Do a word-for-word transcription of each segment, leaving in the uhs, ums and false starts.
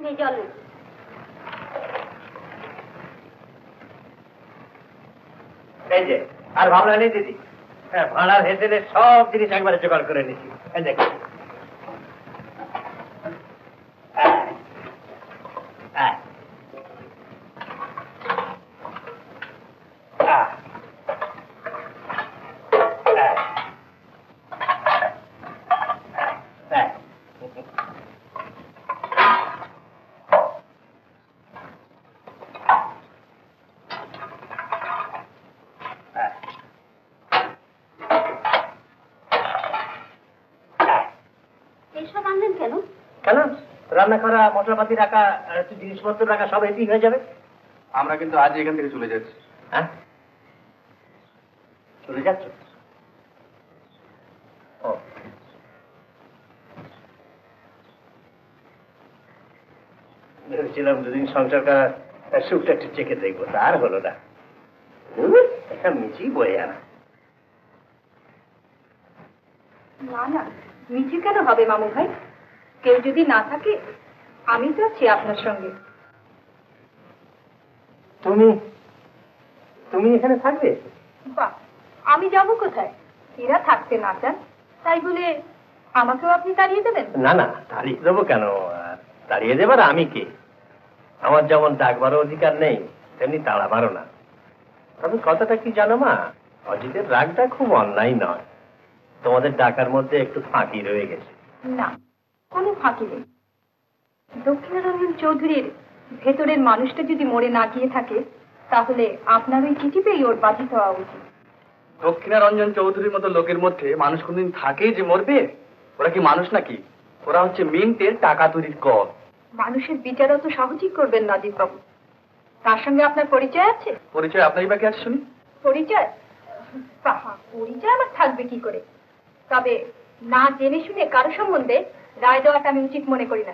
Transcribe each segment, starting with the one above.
জল এই যে আর ভাবনা নেই দিদি, হ্যাঁ ভাড়ার হেসেলে সব জিনিস একবারে জোগাড় করে নিচ্ছি। এই দেখ রান্না করা, মশলাপাতি রাখা, জিনিসপত্র রাখা সব এটি হয়ে যাবে। আমরা কিন্তু আজ এখান থেকে চলে যাচ্ছি। হ্যাঁ চলে যাচ্ছ? ও ভেবেছিলাম দুদিন সংসার করার সুখটা একটু চেখে দেখবো, তার হলো না। একটা মিছি বয়ে আনা। না না, মিছি কেন হবে মামু ভাই? কেউ যদি না থাকে আমি তো আছি আপনার সঙ্গে। তুমি তুমি এখানে থাকবে? বাহ, আমি যাব কোথায়? এরা থাকতে না চান তাই বলে আমাকেও আপনি তাড়িয়ে দেবেন? না না, তাড়িয়ে দেবো কেন? তাড়িয়ে দেবার আমি কে? আমার যেমন ডাকবারও অধিকার নেই, তেমনি তাড়াবারও না। তবে কথাটা কি জানো মা, অজিতের রাগটা খুব অন্যায় নয়। তোমাদের ডাকার মধ্যে একটু ফাঁকি রয়ে গেছে। না, কোনো ফাঁকি নেই। দক্ষিণারঞ্জন চৌধুরীর ভেতরের মানুষটা যদি মরে না গিয়ে থাকে, তাহলে আপনার ওই চিঠি পেয়ে ওর বাধিত হওয়া উচিত। দক্ষিণারঞ্জন চৌধুরীর মতো লোকের মধ্যে মানুষ কোনদিন থাকেই যে মরবে? ওরা কি মানুষ নাকি? ওরা হচ্ছে মিন্টের টাকা তৈরির কল। মানুষের বিচারও তো সহজই করবেন নাজিব বাবু। তার সঙ্গে আপনার পরিচয় আছে? পরিচয় আপনারই বাকি আছে শুনি। পরিচয়? বাহা, পরিচয় আমার থাকবে কি করে? তবে না জেনে শুনে কারো সম্বন্ধে রায় দেওয়াটা আমি উচিত মনে করি না।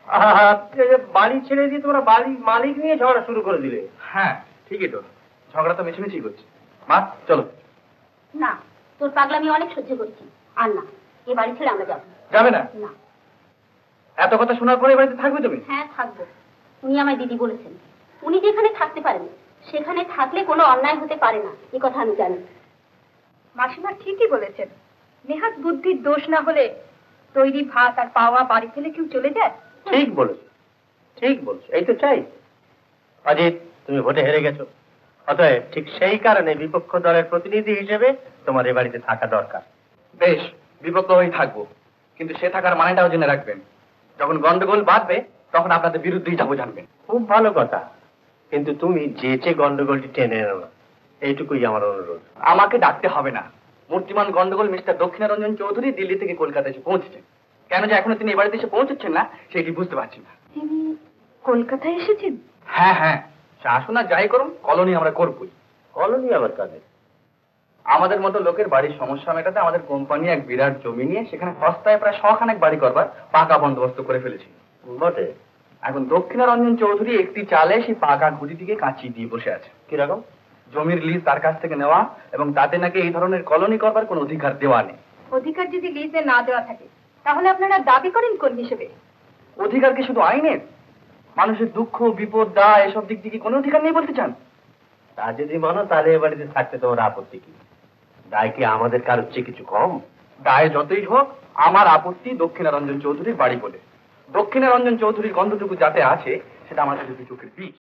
বাড়ি ছেড়ে দিয়ে তোমরা বাড়ি মালিক নিয়ে ঝগড়া শুরু করে দিলে। হ্যাঁ ঠিকই তো, ঝগড়া তো মিছিমিছি করছে। মা চলো। না, তোর পাগলামি অনেক সহ্য করছি, আর না, এ বাড়ি ছেড়ে আমরা যাবো। যাবে না? না। এত কথা শোনার পরে বাড়িতে থাকবে তুমি? হ্যাঁ থাকবো। উনি আমার দিদি বলেছেন, উনি যেখানে থাকতে পারেন সেখানে থাকলে কোনো অন্যায় হতে পারে না, এ কথা আমি জানি। মাসিমা ঠিকই বলেছেন। নেহাত বুদ্ধির দোষ না হলে তৈরি ভাত আর পাওয়া বাড়ি ফেলে কেউ চলে যায়? ঠিক বলেছো, ঠিক বলছো, এই তো চাই। অজিত, তুমি ভোটে হেরে গেছো, অতএব ঠিক সেই কারণে বিপক্ষ দলের প্রতিনিধি হিসেবে তোমার এ বাড়িতে থাকা দরকার। বেশ, বিপক্ষ হয়েই থাকবো, কিন্তু সে থাকার মানেটাও জেনে রাখবেন। যখন গন্ডগোল বাঁধবে তখন আপনাদের বিরুদ্ধেই যাবো, জানবেন। খুব ভালো কথা, কিন্তু তুমি যেচে গন্ডগোলটি টেনে এনো না, এইটুকুই আমার অনুরোধ। আমাকে ডাকতে হবে না। মূর্তিমান গন্ডগোল মিস্টার দক্ষিণারঞ্জন চৌধুরী দিল্লি থেকে কলকাতায় এসে পৌঁছেছেন। কেন যে এখনো তিনি এ বাড়িতে এসে পৌঁছচ্ছেন না সেটি বুঝতে পারছি না। তিনি কলকাতায় এসেছেন? হ্যাঁ হ্যাঁ, শাসন আর যাই করুন, কলোনি আমরা করবই। কলোনি আবার কাজে? আমাদের মতো লোকের বাড়ির সমস্যা মেটাতে আমাদের কোম্পানি এক বিরাট জমি নিয়ে সেখানে সস্তায় প্রায় শখানেক বাড়ি করবার পাকা বন্দোবস্ত করে ফেলেছি। বটে। এখন দক্ষিণারঞ্জন চৌধুরী একটি চালে সেই পাকা ঘুটিটিকে কাঁচিয়ে দিয়ে বসে আছে। কিরকম? জমির লিজ তার কাছ থেকে নেওয়া, এবং তাতে নাকি এই ধরনের কলোনি করবার কোনো অধিকার দেওয়া নেই। অধিকার যদি লিজে না দেওয়া থাকে তাহলে আপনারা দাবি করেন কোন হিসেবে? অধিকার কি শুধু আইনের? মানুষের দুঃখ বিপদ দায় এসব দিক থেকে কোনো অধিকার নেই বলতে চান? তা যদি মানো তাহলে এ বাড়িতে থাকতে তোমার আপত্তি কি? দায় কি আমাদের কারোর চেয়ে কিছু কম? দায় যতই হোক, আমার আপত্তি দক্ষিণারঞ্জন চৌধুরীর বাড়ি বলে। দক্ষিণারঞ্জন চৌধুরীর গন্ধটুকু যাতে আছে সেটা আমার কাছে চোখের বিষ।